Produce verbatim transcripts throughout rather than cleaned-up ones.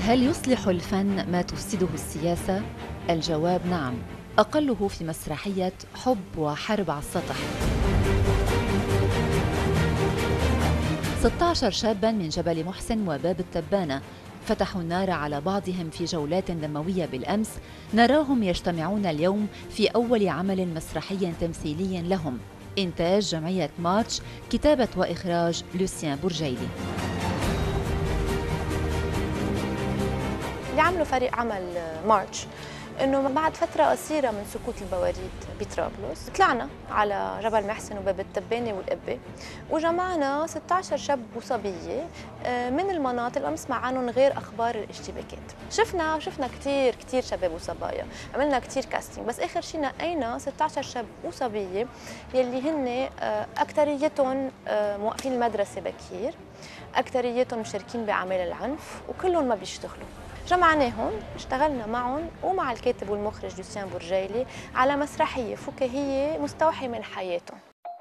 هل يصلح الفن ما تفسده السياسة؟ الجواب نعم، أقله في مسرحية حب وحرب على السطح. ستة عشر شاباً من جبل محسن وباب التبانة فتحوا النار على بعضهم في جولات دموية بالأمس، نراهم يجتمعون اليوم في أول عمل مسرحي تمثيلي لهم، إنتاج جمعية مارتش، كتابة وإخراج لوسيان بورجيلي. اللي عملوا فريق عمل مارتش انه بعد فتره قصيره من سقوط البواريد بطرابلس طلعنا على جبل محسن وباب التبانه والقبه وجمعنا ستة عشر شاب وصبيه من المناطق اللي بنسمع عنهم غير اخبار الاشتباكات. شفنا شفنا كثير كثير شباب وصبايا، عملنا كثير كاستنج، بس اخر شيء نقينا ستة عشر شاب وصبيه يلي هن اكثريتهم موقفين المدرسه بكير، اكثريتهم مشاركين باعمال العنف وكلهم ما بيشتغلوا. جمعناهم، اشتغلنا معهم ومع الكاتب والمخرج لوسيان بورجيلي على مسرحية فكاهية مستوحية من حياتهم.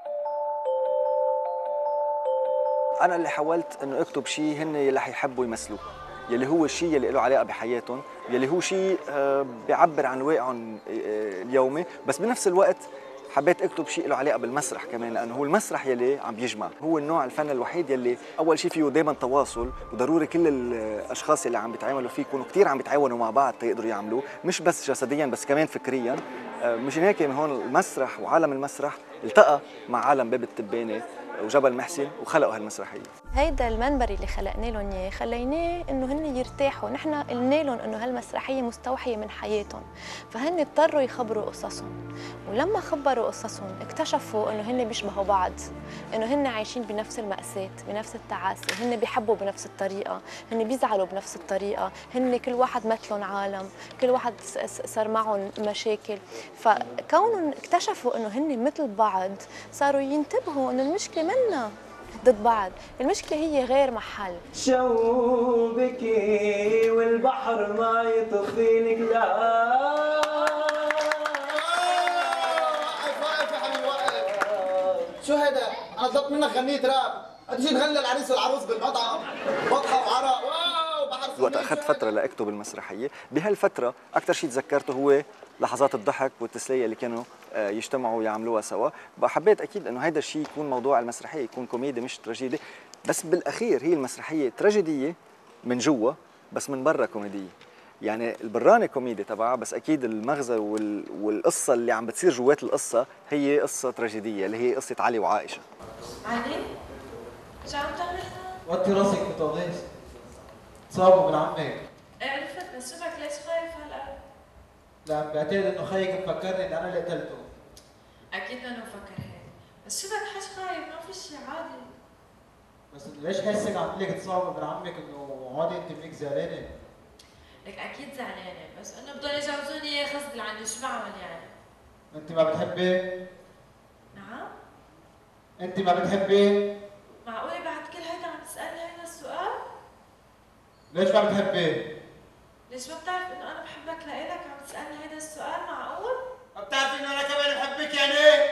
أنا اللي حاولت إنه أكتب شيء هن اللي حيحبوا يمثلوه، يلي هو الشيء اللي له علاقة بحياتهم، يلي هو شيء بيعبر عن واقعهم اليومي، بس بنفس الوقت حبيت اكتب شيء له علاقه بالمسرح كمان، لانه هو المسرح يلي عم بيجمع، هو النوع الفن الوحيد يلي اول شيء فيه دائما تواصل، وضروري كل الاشخاص اللي عم بيتعاملوا فيه يكونوا كثير عم بيتعاونوا مع بعض تيقدروا يعملوه، مش بس جسديا بس كمان فكريا. مشان هيك من هون المسرح وعالم المسرح التقى مع عالم باب التبانه وجبل محسن وخلقوا هالمسرحيه. هيدا المنبر اللي خلقنا لهم اياه خليناه انه هن يرتاحوا، نحن قلنا لهم انه هالمسرحيه مستوحيه من حياتهم، فهن اضطروا يخبروا قصصهم، ولما خبروا قصصهم اكتشفوا انه هن بيشبهوا بعض، انه هن عايشين بنفس المأساة، بنفس التعاسه، هن بيحبوا بنفس الطريقه، هن بيزعلوا بنفس الطريقه، هن كل واحد مثلهم عالم، كل واحد صار معهم مشاكل، فكونهم اكتشفوا انه هن مثل بعض صاروا ينتبهوا انه المشكله منا ضد بعض، المشكلة هي غير محل. شوبك والبحر ما يطفينك لا. شو هذا؟ أنا طلبت منك غنية راب، تجي تغني العريس والعروس بالمطعم، بطحة وعرق، واو بحر. وقت أخذت فترة لأكتب المسرحية، بهالفترة أكثر شيء تذكرته هو لحظات الضحك والتسلية اللي كانوا يجتمعوا ويعملوها سوا، حبيت أكيد إنه هذا الشيء يكون موضوع المسرحية، يكون كوميدي مش تراجيدي، بس بالأخير هي المسرحية تراجيدية من جوا بس من برا كوميدية. يعني البرانة كوميدي تبعها، بس أكيد المغزى والقصة اللي عم بتصير جوات القصة هي قصة تراجيدية اللي هي قصة علي وعائشة. علي؟ شو عم تعمل؟ وطي راسك بطاطس تصابوا من عمك. عرفت، بس شبك ليش خايف هلا؟ لا بعتقد انه خيك مفكرني ان انا اللي قتلته. اكيد انه مفكر هيك، بس شبك حش خايف؟ ما في شيء عادي. بس ليش حسك عم تقلك تصابوا من عمك انه عادي انت منك زعلانه؟ لك اكيد زعلانه، بس انه بدهم يجوزوني اياه غصب عني، شو بعمل يعني؟ انت ما بتحبي؟ نعم؟ انت ما بتحبي؟ معقولة بعد كل هيدا عم تسألني هيدا السؤال؟ ليش ما بتحبي؟ ليش ما بتعرف انه انا بحبك لإلك عم تسألني هيدا السؤال؟ معقول؟ ما بتعرفي انه انا كمان بحبك يعني؟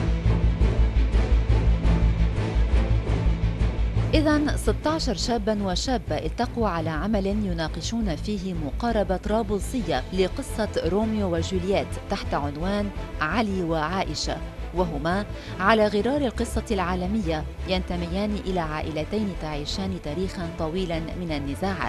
إذن ستة عشر شاباً وشابة التقوا على عمل يناقشون فيه مقاربة طرابلسية لقصة روميو وجولييت تحت عنوان علي وعائشة، وهما على غرار القصة العالمية ينتميان إلى عائلتين تعيشان تاريخاً طويلاً من النزاعات.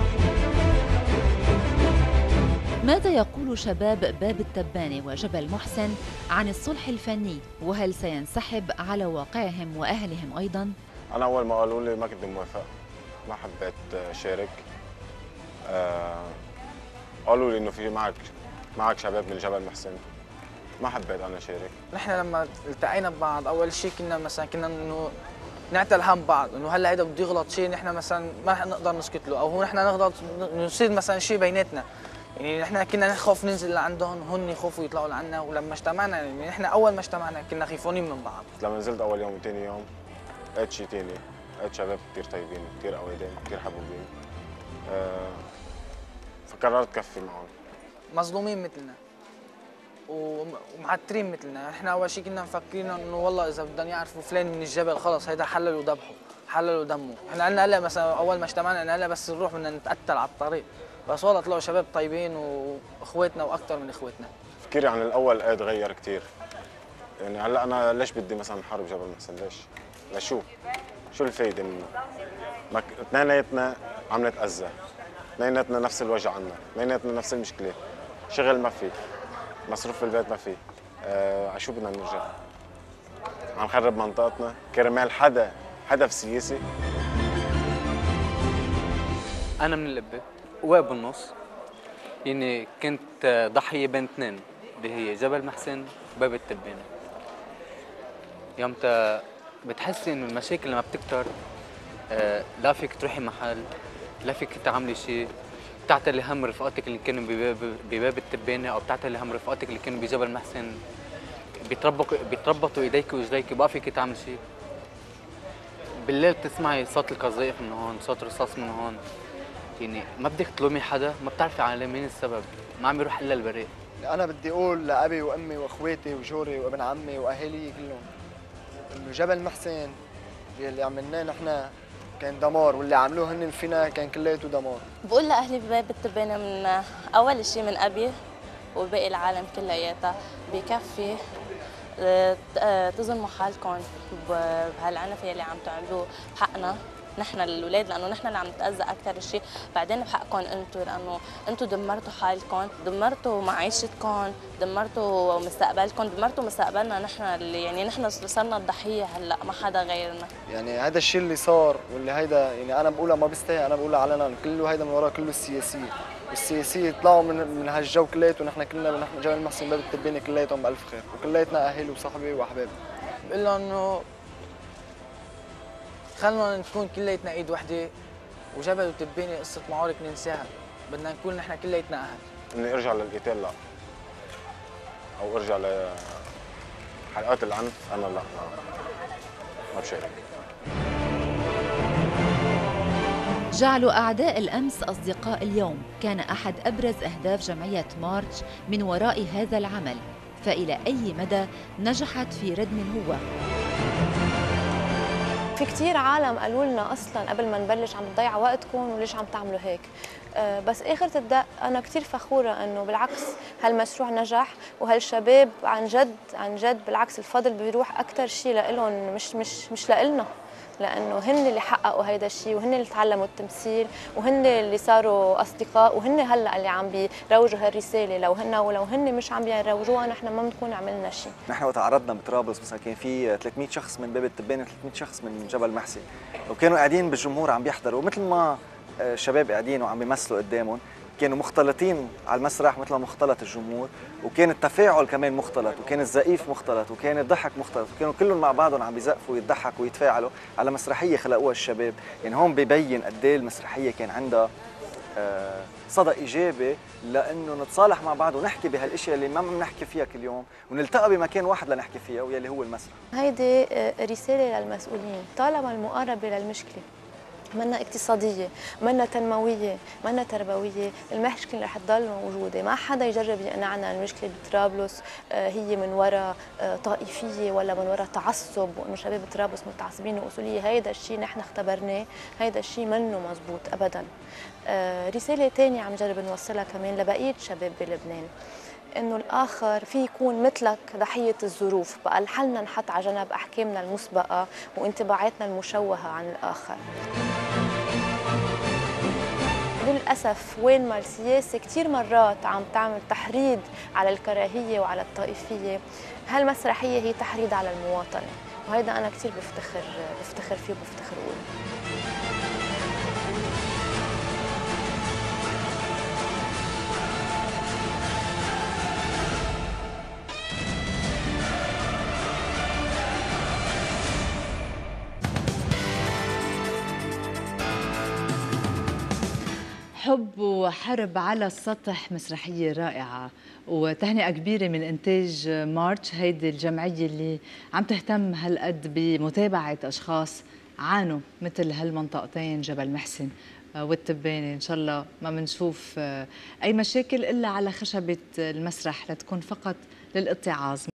ماذا يقول شباب باب التبانة وجبل محسن عن الصلح الفني، وهل سينسحب على واقعهم وأهلهم أيضاً؟ أنا أول ما قالوا لي ما كنت موافق، ما حبيت شارك. أه قالوا لي إنه في معك معك شباب من جبل محسن، ما حبيت أنا شارك. نحن لما التقينا ببعض أول شيء كنا مثلا كنا إنه نعتل هم بعض، إنه هلا هيدا بده يغلط شيء نحن مثلا ما رح نقدر نسكت له، أو هو نحن نغلط نصير مثلا شيء بيناتنا. يعني نحن كنا نخاف ننزل لعندهم، هن يخافوا يطلعوا لعنا، ولما اجتمعنا يعني نحن أول ما اجتمعنا كنا خيفانين من بعض. لما نزلت أول يوم وثاني يوم لقيت شيء ثاني، لقيت شباب كثير طيبين، كثير قويدين، كثير حبوبين. أه فقررت كفي معهم. مظلومين مثلنا ومعترين مثلنا، نحن اول شيء كنا مفكرين انه والله اذا بدهم يعرفوا فلان من الجبل خلص هيدا حلل وذبحوا، حللوا دمه. احنا قلنا هلا مثلا اول ما اجتمعنا قلنا هلا بس نروح بدنا نتقتل على الطريق، بس والله طلعوا شباب طيبين واخواتنا واكثر من اخواتنا. تفكيري عن الاول ايه تغير كثير. يعني هلا انا ليش بدي مثلا حرب جبل محسن؟ ليش؟ لشو؟ شو الفايده منه؟ مك... اثنيناتنا عم نتاذى، اثنيناتنا نفس الوجع عنا، اثنيناتنا نفس المشكله، شغل ما في، مصروف البيت ما في، آه على شو بدنا نرجع؟ عم نخرب منطقتنا كرمال حدا هدف سياسي. أنا من اللبة وقاعد بالنص، يعني كنت ضحية بين اثنين اللي هي جبل محسن وباب التبانة. يومتا بتحسي إنه المشاكل لما بتكتر آه لا فيك تروحي محل، لا فيك تعملي شيء، بتعتلي هم رفقاتك اللي كانوا بباب, بباب التبانة أو بتعتلي هم رفقاتك اللي كانوا بجبل محسن. بيتربطوا بيتربطوا ايديك واجريك وما فيك تعمل شيء. بالليل بتسمعي صوت القذائف من هون، صوت رصاص من هون، يعني ما بدك تلومي حدا، ما بتعرفي على مين السبب، ما عم يروح الا البريء. انا بدي اقول لابي وامي واخواتي وجوري وابن عمي واهالي كلهم انه جبل محسن اللي عملناه نحن كان دمار، واللي عملوه هن فينا كان كلياته دمار. بقول لاهلي بباب التبانه من اول شيء من ابي وباقي العالم كلياتها بكفي تظلموا حالكم بهالعنف يلي عم تعملوه بحقنا نحن الاولاد، لانه نحن اللي عم نتاذى اكثر شيء، بعدين بحقكم انتم، لانه انتم دمرتوا حالكم، دمرتوا معيشتكم، دمرتوا مستقبلكم، دمرتوا مستقبلنا نحن اللي يعني نحن صرنا الضحيه هلا ما حدا غيرنا. يعني هذا الشيء اللي صار واللي هيدا يعني انا بقولها ما بيستاهل، انا بقولها علنا كله هيدا من وراه كله السياسيه، والسياسيه طلعوا من من هالجو كلياته، ونحن كلنا نحن جبل محسن باب التبانه كلياتهم بالف خير، وكلياتنا اهل وصحبه واحباب. بقول لهم انه خلونا نكون كلياتنا ايد وحده، وجبل وتبانه قصه معارك ننساها، بدنا نكون نحن كلياتنا اهل. اني ارجع للقتال لا، او ارجع لحلقات العنف انا لا، ما بشارك. جعل أعداء الأمس أصدقاء اليوم كان أحد أبرز أهداف جمعية مارتش من وراء هذا العمل، فإلى أي مدى نجحت في ردم الهوة؟ في كتير عالم قالوا لنا اصلا قبل ما نبلش عم تضيعوا وقتكم وليش عم تعملوا هيك، أه بس اخر الدق انا كتير فخوره انه بالعكس هالمشروع نجح، وهالشباب عن جد عن جد بالعكس الفضل بيروح اكثر شيء لهم، مش مش مش لإلنا، لانه هن اللي حققوا هيدا الشيء، وهن اللي تعلموا التمثيل، وهن اللي صاروا اصدقاء، وهن هلا اللي عم بيروجوا هالرساله. لو هن ولو هن مش عم بيروجوها نحن ما بنكون عملنا شيء. نحن وقت عرضنا بطرابلس مثلا كان في ثلاثمية شخص من باب التبانه وثلاثمية شخص من جبل محسن، وكانوا قاعدين بالجمهور عم بيحضروا مثل ما الشباب قاعدين وعم بيمثلوا قدامهم، كانوا مختلطين على المسرح مثل ما مختلط الجمهور، وكان التفاعل كمان مختلط، وكان الزقيف مختلط، وكان الضحك مختلط، وكانوا كلهم مع بعضهم عم بيزقفوا ويضحكوا ويتفاعلوا على مسرحيه خلقوها الشباب. يعني هون ببين قد ايه المسرحيه كان عندها صدى ايجابي لانه نتصالح مع بعض ونحكي بهالاشياء اللي ما بنحكي فيها كل يوم، ونلتقى بمكان واحد لنحكي فيها واللي هو المسرح. هيدي رساله للمسؤولين، طالما المقاربه للمشكله منا اقتصادية، منا تنموية، منا تربوية، المشكلة رح تضل موجودة، ما حدا يجرب يقنعنا المشكلة بطرابلس هي من وراء طائفية ولا من وراء تعصب، وإنه شباب طرابلس متعصبين وأصولية، هيدا الشيء نحن اختبرناه، هيدا الشيء منه مزبوط أبداً. رسالة ثانية عم نجرب نوصلها كمان لبقية شباب بلبنان، إنه الآخر في يكون مثلك ضحية الظروف، بقى الحلنا نحط على جنب أحكامنا المسبقة وانطباعاتنا المشوهة عن الآخر. للأسف وين ما السياسة كتير مرات عم تعمل تحريض على الكراهية وعلى الطائفية، هالمسرحية هي تحريض على المواطنة، وهيدا أنا كتير بفتخر بفتخر فيه وبفتخر أقوله. حب وحرب على السطح، مسرحية رائعة وتهنئة كبيرة من إنتاج مارتش، هيدي الجمعية اللي عم تهتم هالقد بمتابعة أشخاص عانوا مثل هالمنطقتين جبل محسن والتبانة. إن شاء الله ما بنشوف أي مشاكل إلا على خشبة المسرح لتكون فقط للاتعاظ.